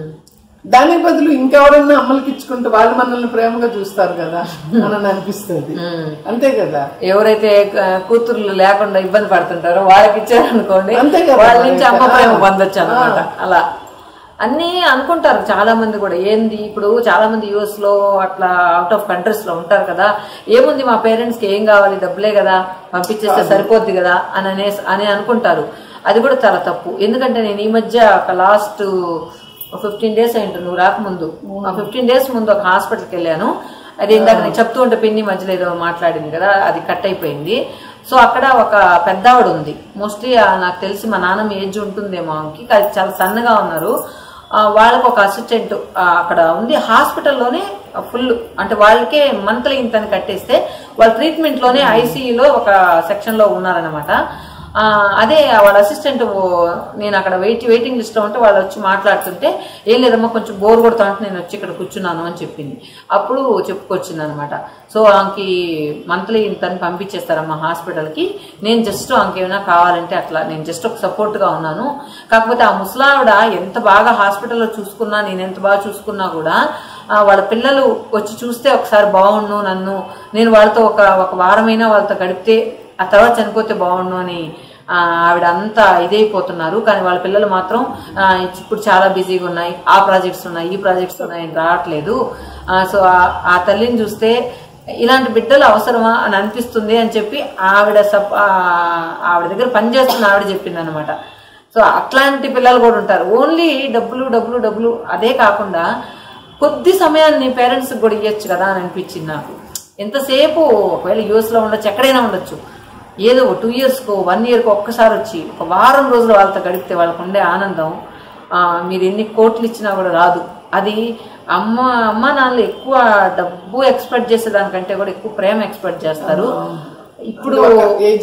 S2: దానికి బదులు ఇంకెవరన్నా అమ్మలకి ఇచ్చుకుంటే వాళ్ళు మనల్ని ప్రేమగా చూస్తారు కదా అని అనిపిస్తుంది. అంతే కదా.
S1: ఎవరైతే కూతుర్లు లేకుండా ఇబ్బంది పడుతుంటారో వాళ్ళకి ఇచ్చారనుకోండి, అంతే కదా, వాళ్ళ నుంచి అమ్మ ప్రేమ పొందొచ్చు అనమాట. అలా అన్నీ అనుకుంటారు చాలా మంది కూడా. ఏంది ఇప్పుడు చాలా మంది యూఎస్ లో అట్లా అవుట్ ఆఫ్ కంట్రీస్ లో ఉంటారు కదా, ఏముంది మా పేరెంట్స్ కి ఏం కావాలి, డబ్బులే కదా, పంపించేస్తే సరిపోద్ది కదా అని అనే అని అనుకుంటారు. అది కూడా చాలా తప్పు. ఎందుకంటే నేను ఈ మధ్య ఒక లాస్ట్ ఫిఫ్టీన్ డేస్ అయింటు నువ్వు రాకముందు ఆ ఫిఫ్టీన్ డేస్ ముందు ఒక హాస్పిటల్కి వెళ్ళాను. అది ఇందాక నేను చెప్తూ ఉంటే పిన్ని మధ్యలో ఏదో మాట్లాడింది కదా, అది కట్ అయిపోయింది. సో అక్కడ ఒక పెద్ద ఆవిడ ఉంది. మోస్ట్లీ నాకు తెలిసి మా నాన్నమ్మ ఏజ్ ఉంటుందేమో, ఆమెకి చాలా సన్నగా ఉన్నారు. వాళ్ళకు ఒక అసిస్టెంట్ అక్కడ ఉంది హాస్పిటల్లోనే ఫుల్, అంటే వాళ్ళకే మంత్లీ ఇంతని కట్టేస్తే వాళ్ళ ట్రీట్మెంట్ లోనే ఐసీయూలో ఒక సెక్షన్ లో ఉన్నారనమాట. అదే వాళ్ళ అసిస్టెంట్ నేను అక్కడ వెయిట్ వెయిటింగ్ లిస్ట్ లో ఉంటే వాళ్ళు వచ్చి మాట్లాడుతుంటే, ఏం లేదమ్మా కొంచెం బోర్ కొడతా ఉంటే నేను వచ్చి ఇక్కడ కూర్చున్నాను అని చెప్పింది. అప్పుడు చెప్పుకొచ్చింది అనమాట. సో ఆమెకి మంత్లీ ఇంతని పంపించేస్తారమ్మా హాస్పిటల్కి, నేను జస్ట్ ఆమెకి ఏమైనా కావాలంటే అట్లా నేను జస్ట్ ఒక సపోర్ట్ గా ఉన్నాను. కాకపోతే ఆ ముసలావిడ ఎంత బాగా హాస్పిటల్లో చూసుకున్నా, నేను ఎంత బాగా చూసుకున్నా కూడా వాళ్ళ పిల్లలు వచ్చి చూస్తే ఒకసారి బాగుండు, నన్ను నేను వాళ్ళతో ఒక ఒక వారమైనా వాళ్ళతో గడిపితే ఆ తర్వాత చనిపోతే బాగుండు అని ఆవిడ అంతా ఇదైపోతున్నారు. కానీ వాళ్ళ పిల్లలు మాత్రం ఇప్పుడు చాలా బిజీగా ఉన్నాయి, ఆ ప్రాజెక్ట్స్ ఉన్నాయి, ఈ ప్రాజెక్ట్స్ ఉన్నాయి, రావట్లేదు. సో ఆ తల్లిని చూస్తే ఇలాంటి బిడ్డలు అవసరమా అని అనిపిస్తుంది అని చెప్పి ఆవిడ సప్ ఆవిడ దగ్గర పనిచేస్తున్న ఆవిడ చెప్పింది అనమాట. సో అట్లాంటి పిల్లలు కూడా ఉంటారు. ఓన్లీ డబ్బులు డబ్బులు డబ్బులు అదే కాకుండా కొద్ది సమయాన్ని పేరెంట్స్ కూడా ఇవ్వచ్చు కదా అని అనిపించింది నాకు. ఎంతసేపు ఒకవేళ యూఎస్ లో ఉండొచ్చు, ఎక్కడైనా ఉండొచ్చు, ఏదో టూ ఇయర్స్కో వన్ ఇయర్కో ఒక్కసారి వచ్చి ఒక వారం రోజులు వాళ్ళతో గడిపితే వాళ్ళకు ఉండే ఆనందం మీరు ఎన్ని కోట్లు ఇచ్చినా కూడా రాదు. అది అమ్మ అమ్మ నాన్నలు ఎక్కువ డబ్బు ఎక్స్పెక్ట్ చేసే దానికంటే కూడా ఎక్కువ ప్రేమ ఎక్స్పెక్ట్ చేస్తారు. ఇప్పుడు ఒక ఏజ్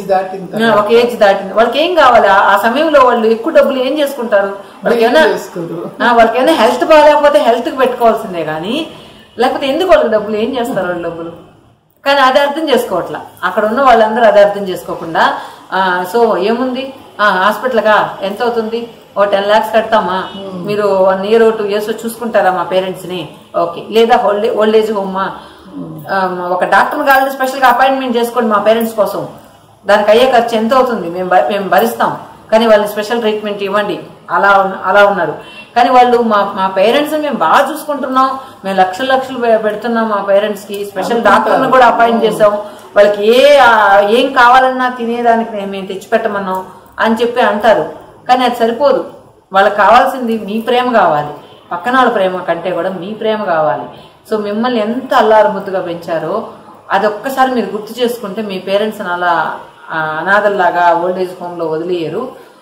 S1: దాటింది వాళ్ళకి ఏం కావాలి ఆ సమయంలో, వాళ్ళు ఎక్కువ డబ్బులు ఏం చేసుకుంటారు, వాళ్ళకి ఏమైనా వాళ్ళకి ఏమైనా హెల్త్ బాగాలేకపోతే హెల్త్ కి పెట్టుకోవాల్సిందే కానీ, లేకపోతే ఎందుకు వాళ్ళకి డబ్బులు ఏం చేస్తారు వాళ్ళు డబ్బులు. కానీ అది అర్థం చేసుకోవట్లా అక్కడ ఉన్న వాళ్ళందరూ, అది అర్థం చేసుకోకుండా సో ఏముంది హాస్పిటల్గా ఎంత అవుతుంది, ఓ టెన్ లాక్స్ కడతామా, మీరు వన్ ఇయర్ టూ ఇయర్స్ చూసుకుంటారా మా పేరెంట్స్ ని, ఓకే, లేదా ఓల్డ్ ఓల్డ్ ఏజ్ హోమ్మా, ఒక డాక్టర్ కావాలంటే స్పెషల్ గా అపాయింట్మెంట్ చేసుకోండి మా పేరెంట్స్ కోసం, దానికి అయ్యే ఖర్చు ఎంత అవుతుంది మేము మేము భరిస్తాం, కానీ వాళ్ళని స్పెషల్ ట్రీట్మెంట్ ఇవ్వండి, అలా అలా ఉన్నారు. కానీ వాళ్ళు మా మా పేరెంట్స్ మేము బాగా చూసుకుంటున్నాం, మేము లక్షలు లక్షలు పెడుతున్నాం మా పేరెంట్స్ కి, స్పెషల్ డాక్టర్ని కూడా అపాయింట్ చేసాం, వాళ్ళకి ఏ ఏం కావాలన్నా తినేదానికి మేము తెచ్చిపెట్టమన్నాం అని చెప్పి అంటారు. కానీ అది సరిపోదు. వాళ్ళకి కావాల్సింది మీ ప్రేమ కావాలి, పక్కన వాళ్ళ ప్రేమ కంటే కూడా మీ ప్రేమ కావాలి. సో మిమ్మల్ని ఎంత అల్లారుముద్దుగా పెంచారో అది ఒక్కసారి మీరు గుర్తు చేసుకుంటే మీ పేరెంట్స్ని అలా అనాథల్లాగా ఓల్డేజ్ హోమ్లో వదిలేయరు.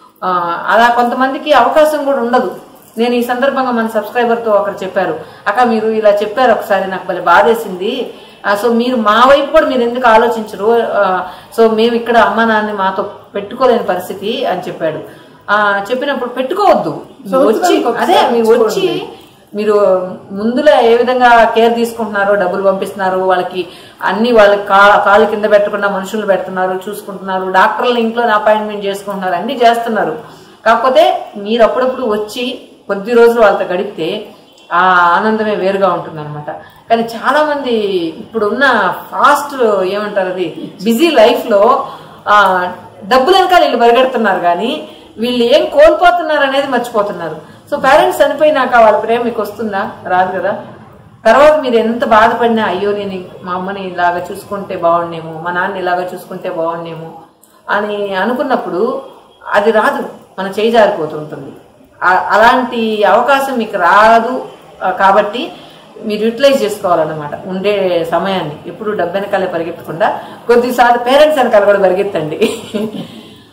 S1: అలా కొంతమందికి అవకాశం కూడా ఉండదు. నేను ఈ సందర్భంగా మన సబ్స్క్రైబర్తో ఒకరు చెప్పారు, అక్క మీరు ఇలా చెప్పారు ఒకసారి నాకు భలే బాధేసింది, సో మీరు మా వైపు కూడా మీరు ఎందుకు ఆలోచించరు, సో మేము ఇక్కడ అమ్మ నాన్నని మాతో పెట్టుకోలేని పరిస్థితి అని చెప్పాడు. ఆ చెప్పినప్పుడు పెట్టుకోవద్దు, వచ్చి అదే మీరు వచ్చి మీరు ముందులో ఏ విధంగా కేర్ తీసుకుంటున్నారో, డబ్బులు పంపిస్తున్నారు వాళ్ళకి, అన్ని వాళ్ళకి కా కాళ్ళు కింద పెట్టకుండా మనుషులు పెడుతున్నారు, చూసుకుంటున్నారు, డాక్టర్లు ఇంట్లో అపాయింట్మెంట్ చేసుకుంటున్నారు, అన్ని చేస్తున్నారు. కాకపోతే మీరు అప్పుడప్పుడు వచ్చి కొద్ది రోజులు వాళ్ళతో గడిపితే ఆ ఆనందమే వేరుగా ఉంటుంది అనమాట. కానీ చాలా మంది ఇప్పుడున్న ఫాస్ట్ ఏమంటారు అది బిజీ లైఫ్ లో ఆ డబ్బులు వెనకాల వీళ్ళు పరిగెడుతున్నారు, కానీ వీళ్ళు ఏం కోల్పోతున్నారు అనేది మర్చిపోతున్నారు. సో పేరెంట్స్ చనిపోయినాక వాళ్ళ ప్రేమ మీకు వస్తుందా? రాదు కదా. తర్వాత మీరు ఎంత బాధపడినా, అయ్యో నేను మా అమ్మని ఇలాగా చూసుకుంటే బాగుండేమో, మా నాన్న ఇలాగా చూసుకుంటే బాగుండేమో అని అనుకున్నప్పుడు అది రాదు, మన చేయి జారిపోతుంటుంది. అలాంటి అవకాశం మీకు రాదు. కాబట్టి మీరు యూటిలైజ్ చేసుకోవాలన్నమాట ఉండే సమయాన్ని. ఎప్పుడు డబ్బు వెనకాలే పరిగెత్తకుండా కొద్దిసార్లు పేరెంట్స్ వెనకాల కూడా పరిగెత్తండి.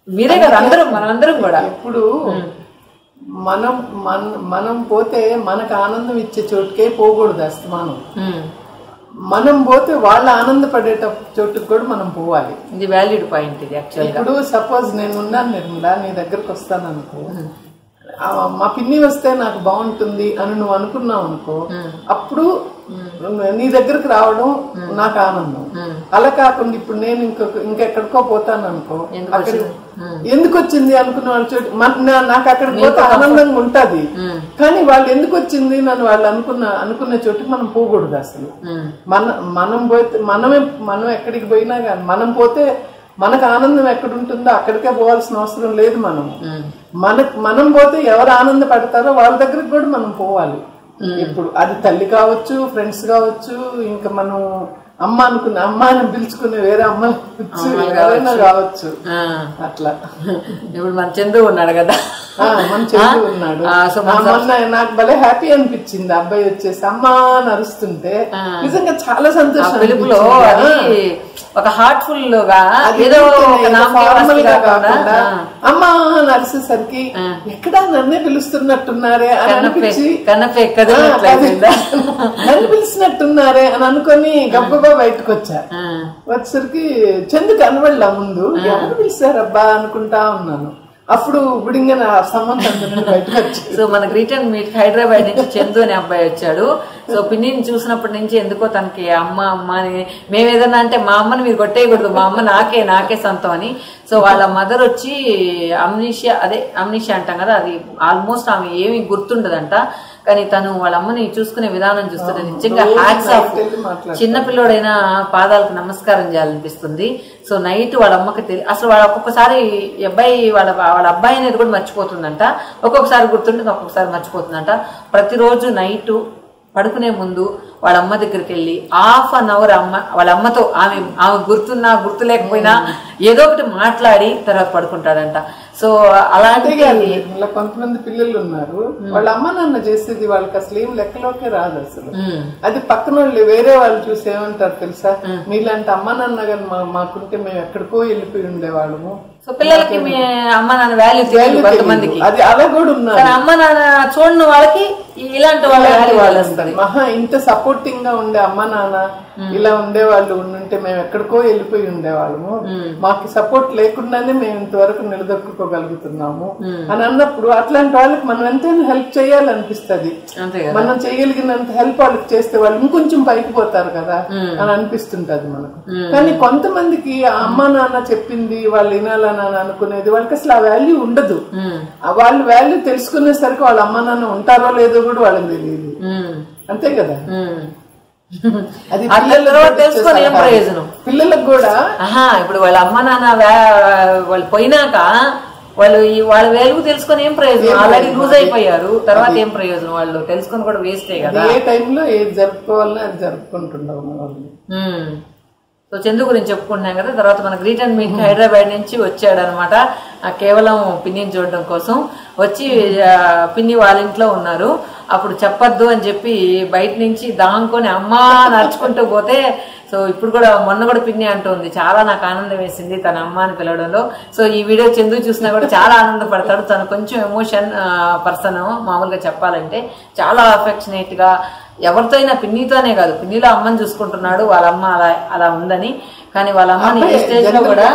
S1: మీరే కదా అందరం మనందరం కూడా
S2: ఇప్పుడు మనం మన మనం పోతే మనకు ఆనందం ఇచ్చే చోటుకే పోకూడదు అస్తమానం. మనం పోతే వాళ్ళ ఆనందపడేట చోటుకు కూడా మనం పోవాలి.
S1: ఇది వాల్యూడ్ పాయింట్. ఇది యాక్చువల్
S2: ఇప్పుడు సపోజ్ నేను ఉన్నాను నిర్మలా, నీ దగ్గరకు వస్తాను అనుకో, మా పిన్ని వస్తే నాకు బాగుంటుంది అని నువ్వు అనుకున్నావు అనుకో, అప్పుడు నీ దగ్గరకు రావడం నాకు ఆనందం. అలా కాకుండా ఇప్పుడు నేను ఇంకొక ఇంకెక్కడికో పోతాను అనుకో, అక్కడ ఎందుకు వచ్చింది అనుకున్న వాళ్ళ చోటు నాకు అక్కడికి పోతే ఆనందంగా ఉంటది, కానీ వాళ్ళు ఎందుకు వచ్చింది నన్ను వాళ్ళు అనుకున్న అనుకున్న చోటుకి మనం పోకూడదు అసలు. మన మనం పోతే మనమే మనం ఎక్కడికి పోయినా కానీ మనం పోతే మనకు ఆనందం ఎక్కడ ఉంటుందో అక్కడికే పోవాల్సిన అవసరం లేదు. మనం మన మనం పోతే ఎవరు ఆనందపడతారో వాళ్ళ దగ్గరికి కూడా మనం పోవాలి. ఇప్పుడు అది తల్లి కావచ్చు, ఫ్రెండ్స్ కావచ్చు, ఇంకా మనం అమ్మ అనుకున్న అమ్మాయిని పిలుచుకునే వేరే అమ్మాయిని పిలిచి ఎవరైనా కావచ్చు. అట్లా
S1: ఇప్పుడు మన చందు ఉన్నాడు కదా,
S2: మన చందు ఉన్నాడు. మొన్న నాకు భలే హ్యాపీ అనిపించింది. అబ్బాయి వచ్చేసి అమ్మ అని అరుస్తుంటే నిజంగా చాలా సంతోషం.
S1: పిలుపులో ఒక హార్ట్ఫుల్ గా ఏదో
S2: ఫార్మల్ గా కాకుండా అమ్మ అని అరిసేసరికి ఎక్కడా నన్నే పిలుస్తున్నట్టున్నారే అని అనిపించి నన్ను పిలిచినట్టున్నారే అని అనుకుని గబ్బగా బయటకు వచ్చా. వచ్చేసరికి చందు కనబడలా ముందు, ఎవరు పిలిచారబ్బా అనుకుంటా ఉన్నాను. అప్పుడు బుడింగ సంబంధం బయటకు వచ్చి
S1: సో మనకు రిటర్న్ మీట్ హైదరాబాద్ నుంచి చందు అనే అబ్బాయి వచ్చాడు. సో పిన్నిని చూసినప్పటి నుంచి ఎందుకో తనకి అమ్మ అమ్మ అని, మేము ఏదన్నా అంటే మా అమ్మని మీరు కొట్టేయకూడదు, మా అమ్మ నాకే నాకే సొంతం అని. సో వాళ్ళ మదర్ వచ్చి అమ్నీషియా, అదే అమ్నీషియా అంటాం కదా, అది ఆల్మోస్ట్ ఆమె ఏమి గుర్తుండదంట. కానీ తను వాళ్ళ అమ్మని చూసుకునే విధానం చూస్తుంటే నిజంగా హ్యాట్స్ ఆఫ్. చిన్నపిల్లోడైనా పాదాలకు నమస్కారం చేయాలనిపిస్తుంది. సో నైట్ వాళ్ళ అమ్మకి తెలియదు అసలు, వాళ్ళ ఒక్కొక్కసారి అబ్బాయి వాళ్ళ వాళ్ళ అబ్బాయి అనేది కూడా మర్చిపోతుందంట. ఒక్కొక్కసారి గుర్తుంటుంది, ఒక్కొక్కసారి మర్చిపోతుందంట. ప్రతిరోజు నైట్ పడుకునే ముందు వాళ్ళ అమ్మ దగ్గరికి వెళ్ళి హాఫ్ అన్ అవర్ అమ్మ వాళ్ళ అమ్మతో ఆమె ఆమె గుర్తున్నా గుర్తు లేకపోయినా ఏదో ఒకటి మాట్లాడి తర్వాత పడుకుంటాడంట. సో అలాంటి
S2: కొంతమంది పిల్లలు ఉన్నారు, వాళ్ళ అమ్మ నాన్న చేసేది వాళ్ళకి అసలు ఏం లెక్కలోకే రాదు అసలు. అది పక్కన వాళ్ళు వేరే వాళ్ళు చూసి ఏమంటారు తెలుసా, మీలాంటి అమ్మ నాన్న కానీ మాకుంటే మేము ఎక్కడికో వెళ్ళిపోయి ఉండేవాళ్ళము.
S1: సో పిల్లలకి మీ అమ్మ నాన్న వాల్యూ తెలియదు కొంతమందికి,
S2: అది అలా కూడా ఉన్నారు.
S1: అమ్మ నాన్న చూడని వాళ్ళకి ఇలాంటి వాళ్ళ వాల్యూ వాళ్ళు వస్తారు.
S2: మహా ఇంత సపోర్టింగ్ గా ఉండే అమ్మ నాన్న ఇలా ఉండేవాళ్ళు ఉండుంటే మేము ఎక్కడికో వెళ్ళిపోయి ఉండేవాళ్ళము. మాకు సపోర్ట్ లేకుండానే మేము ఇంతవరకు నిలదొక్కుకోగలుగుతున్నాము అని అన్నప్పుడు అట్లాంటి వాళ్ళకి మనం ఎంతైనా హెల్ప్ చేయాలనిపిస్తుంది. మనం చేయగలిగినంత హెల్ప్ వాళ్ళకి చేస్తే వాళ్ళు ఇంకొంచెం పైకి పోతారు కదా అని అనిపిస్తుంటది మనకు. కానీ కొంతమందికి ఆ అమ్మ నాన్న చెప్పింది వాళ్ళు వినాలని అనుకునేది వాళ్ళకి అసలు ఆ వాల్యూ ఉండదు. వాళ్ళు వాల్యూ తెలుసుకునేసరికి వాళ్ళ అమ్మ నాన్న ఉంటారో లేదో కూడా వాళ్ళకి తెలియదు. అంతే కదా. అది
S1: తెలుసుకొని ఏం ప్రయోజనం
S2: పిల్లలకు కూడా.
S1: ఇప్పుడు వాళ్ళ అమ్మ నాన్న వాళ్ళు పోయినాక వాళ్ళు వాళ్ళ వేలుగు తెలుసుకొని ఏం ప్రయోజనం, ఆల్రెడీ లూజ్ అయిపోయారు, తర్వాత ఏం ప్రయోజనం, వాళ్ళు తెలుసుకొని కూడా వేస్టే కదా.
S2: ఏ టైంలో ఏది జరుపుకోవాలని అది జరుపుకుంటున్నాము వాళ్ళు.
S1: సో చందు గురించి చెప్పుకుంటున్నాం కదా. తర్వాత మనకు రిటర్న్ మీట్ హైదరాబాద్ నుంచి వచ్చాడు అనమాట, కేవలం పిన్నిని చూడడం కోసం. వచ్చి పిన్ని వాళ్ళ ఇంట్లో ఉన్నారు. అప్పుడు చెప్పొద్దు అని చెప్పి బయట నుంచి దాంకొని అమ్మా నడుచుకుంటూ పోతే, సో ఇప్పుడు కూడా మొన్న కూడా పిన్ని అంటుంది, చాలా నాకు ఆనందం వేసింది తన అమ్మ అని పిలవడంలో. సో ఈ వీడియో చందు చూసినా కూడా చాలా ఆనందపడతాడు. తను కొంచెం ఎమోషన్ పర్సన్, మామూలుగా చెప్పాలంటే చాలా అఫెక్షనేట్ గా ఎవరితో అయినా, పిన్నితోనే కాదు, పిన్నిలో అమ్మని చూసుకుంటున్నాడు, వాళ్ళ అమ్మ అలా అలా ఉందని. కానీ వాళ్ళ అమ్మని ఏ స్టేజ్ లో కూడా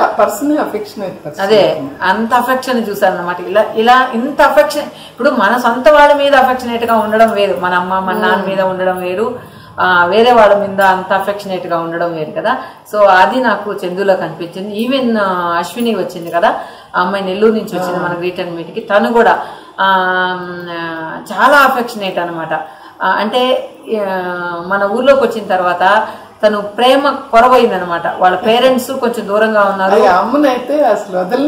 S1: అదే అంత అఫెక్షన్ చూసాను అనమాట. ఇలా ఇలా ఇంత అఫెక్షన్, ఇప్పుడు మన సొంత వాళ్ళ మీద అఫెక్షనేట్ గా ఉండడం వేరు, మన అమ్మ మన నాన్న మీద ఉండడం వేరు, ఆ వేరే వాళ్ళ మీద అంత అఫెక్షనేట్ గా ఉండడం వేరు కదా. సో అది నాకు చందులో కనిపించింది. ఈవెన్ అశ్విని వచ్చింది కదా, ఆ అమ్మాయి నెల్లూరు నుంచి వచ్చింది మన రిటర్న్ మీట్ కి. తను కూడా ఆ చాలా అఫెక్షనేట్ అనమాట. అంటే మన ఊర్లోకి వచ్చిన తర్వాత తను ప్రేమ కొరవైంది అనమాట. వాళ్ళ పేరెంట్స్ కొంచెం దూరంగా ఉన్నారు,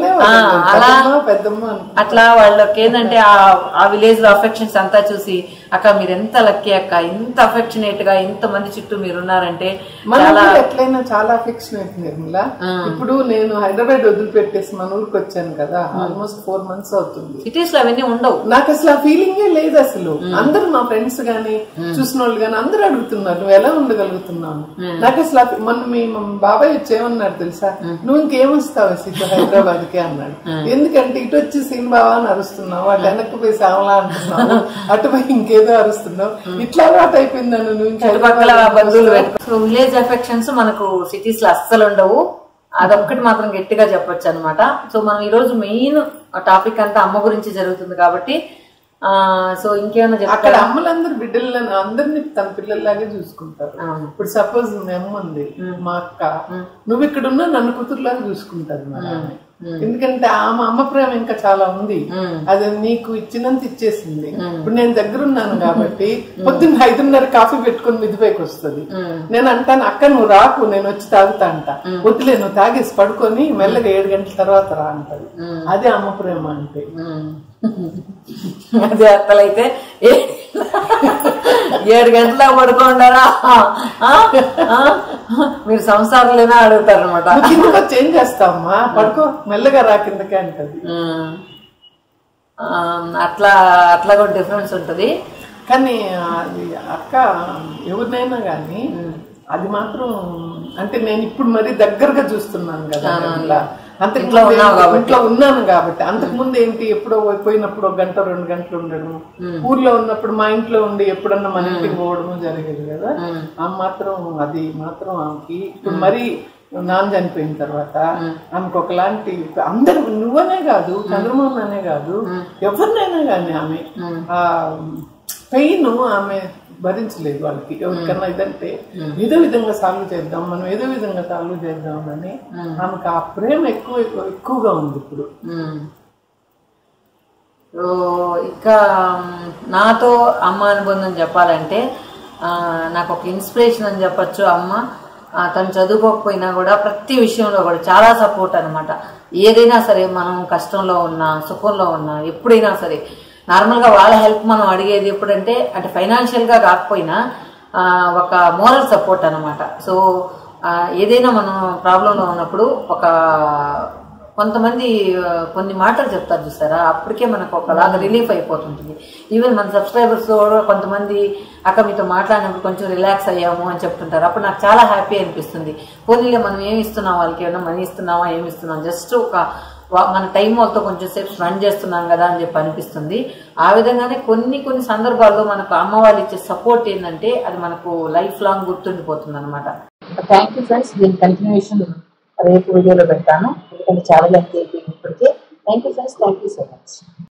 S2: అలా
S1: అట్లా వాళ్ళకి ఏంటంటే ఆ విలేజ్ లో అఫెక్షన్స్ అంతా చూసి అక్క మీరు ఎంత లక్కీ అక్క, ఇంత అఫెక్షనేట్ గా ఇంత మంది చుట్టూ మీరు ఉన్నారంటే
S2: చాలా ఎట్లయినా చాలా అఫెక్షనేట్ నిర్మలా. ఇప్పుడు నేను హైదరాబాద్ వదిలిపెట్టేసి మన ఊరికి వచ్చాను కదా, ఆల్మోస్ట్ ఫోర్ మంత్స్ అవుతుంది.
S1: సిటీస్ లో అవన్నీ ఉండవు.
S2: నాకు అసలు ఆ ఫీలింగే లేదు అసలు. అందరూ మా ఫ్రెండ్స్ గానీ చూసిన వాళ్ళు గానీ అందరూ అడుగుతున్నారు నువ్వు ఎలా ఉండగలుగుతున్నావు. నాకు అసలు మొన్న మీ బాబాయ్ వచ్చి ఏమన్నాడు తెలుసా, నువ్వు ఇంకేమొస్తావు సిటీ హైదరాబాద్ కి అన్నాడు. ఎందుకంటే ఇటు వచ్చి సినిమావా అని అరుస్తున్నావు, అటు వెనక్కి పోయి సామలా అంటున్నావు, అటుపోయి ఇంకేదో అరుస్తున్నావు, ఇట్లా అలవాటు అయిపోయిందాను నువ్వు.
S1: చుట్టుపక్కల బంధువులు పెట్టుకో. విలేజ్ ఎఫెక్షన్స్ మనకు సిటీస్ లో అస్సలు ఉండవు. అదొక్కటి మాత్రం గట్టిగా చెప్పొచ్చు అనమాట. సో మనం ఈ రోజు మెయిన్ టాపిక్ అంతా అమ్మ గురించి జరుగుతుంది కాబట్టి ఆ సో ఇంకేమైనా చెప్తారా?
S2: అక్కడ అమ్మలందరూ బిడ్డలను అందరినీ తన పిల్లల్లాగే చూసుకుంటారు. ఇప్పుడు సపోజ్ మీ అమ్మ ఉంది, మా అక్క, నువ్వు ఇక్కడ ఉన్నా నన్ను కూతురులాగా చూసుకుంటారు మరి ఆమె. ఎందుకంటే ఆమె అమ్మ ప్రేమ ఇంకా చాలా ఉంది, అది నీకు ఇచ్చినంత ఇచ్చేసింది. ఇప్పుడు నేను దగ్గరున్నాను కాబట్టి పొద్దున్న ఐదున్నర కాఫీ పెట్టుకుని మిదిపైకి వస్తుంది. నేను అంటాను అక్క నువ్వు రాకు, నేను వచ్చి తాగుతా అంట. వద్దులే నువ్వు తాగేసి పడుకొని మెల్లగా ఏడు గంటల తర్వాత రా అంటది. అదే అమ్మ ప్రేమ అంటే.
S1: అదే అత్తలైతే ఏడు గంటలకు పడుకోండారా మీరు సంసారంలోనే అడుగుతారు అనమాట.
S2: కిందకి వచ్చి ఏం చేస్తావమ్మా, పడుకో మెల్లగా రా కిందకే అంటది.
S1: అట్లా అట్లా కూడా డిఫరెన్స్ ఉంటది.
S2: కానీ అది అక్క ఎవరినైనా గానీ అది మాత్రం అంటే నేను ఇప్పుడు మరీ దగ్గరగా చూస్తున్నాను కదా, అంత ఇంట్లో ఉన్నాను కాబట్టి. అంతకు ముందు ఏంటి ఎప్పుడో పోయినప్పుడు ఒక గంట రెండు గంటలు ఉండడం, ఊర్లో ఉన్నప్పుడు మా ఇంట్లో ఉండి ఎప్పుడన్నా మన ఇంటికి పోవడము జరిగేది కదా. ఆ మాత్రం అది మాత్రం ఆమెకి ఇప్పుడు మరీ నాన్న చనిపోయిన తర్వాత ఆమెకు ఒకలాంటి అందరు నువ్వనే కాదు చంద్రమోహన్ అనే కాదు ఎవరినైనా కానీ ఆమె ఆ పెయిన్ ఆమె భరించలేదు. వాళ్ళకి ఎవరికన్నా ఇదంటే ఏదో విధంగా సాల్వ్ చేద్దాం, మనం ఏదో విధంగా సాల్వ్ చేద్దాం అని ఆమెకు ఆ ప్రేమ ఎక్కువ ఎక్కువగా ఉంది ఇప్పుడు.
S1: ఇంకా నాతో అమ్మ అనుబంధం చెప్పాలంటే నాకు ఒక ఇన్స్పిరేషన్ అని చెప్పచ్చు. అమ్మ తను చదువుకోకపోయినా కూడా ప్రతి విషయంలో కూడా చాలా సపోర్ట్ అనమాట. ఏదైనా సరే మనం కష్టంలో ఉన్నా సుఖంలో ఉన్నా ఎప్పుడైనా సరే నార్మల్గా వాళ్ళ హెల్ప్ మనం అడిగేది ఎప్పుడంటే అంటే ఫైనాన్షియల్గా కాకపోయినా ఒక మోరల్ సపోర్ట్ అనమాట. సో ఏదైనా మనం ప్రాబ్లంలో ఉన్నప్పుడు ఒక కొంతమంది కొన్ని మాటలు చెప్తారు చూసారా, అప్పటికే మనకు ఒకలాగా రిలీఫ్ అయిపోతుంటుంది. ఈవెన్ మన సబ్స్క్రైబర్స్ కొంతమంది అక్క మీతో మాట్లాడినప్పుడు కొంచెం రిలాక్స్ అయ్యాము అని చెప్తుంటారు. అప్పుడు నాకు చాలా హ్యాపీ అనిపిస్తుంది. పోనీలే మనం ఏమి ఇస్తున్నాం వాళ్ళకి, ఏమన్నా మనీ ఇస్తున్నామా ఏమి ఇస్తున్నాం, జస్ట్ ఒక మన టైం వాళ్ళతో కొంచెం సేపు స్పెండ్ చేస్తున్నాం కదా అని చెప్పి అనిపిస్తుంది. ఆ విధంగానే కొన్ని కొన్ని సందర్భాల్లో మనకు అమ్మ వాళ్ళు ఇచ్చే సపోర్ట్ ఏంటంటే అది మనకు లైఫ్ లాంగ్ గుర్తుండిపోతుంది అనమాట. Thank you friends. దీని కంటిన్యూషన్ రేపు వీడియోలో పెడతాను, ఎందుకంటే చాలా లెంత్ అయిపోయింది ఇప్పటికే. Thank you friends, thank you so much.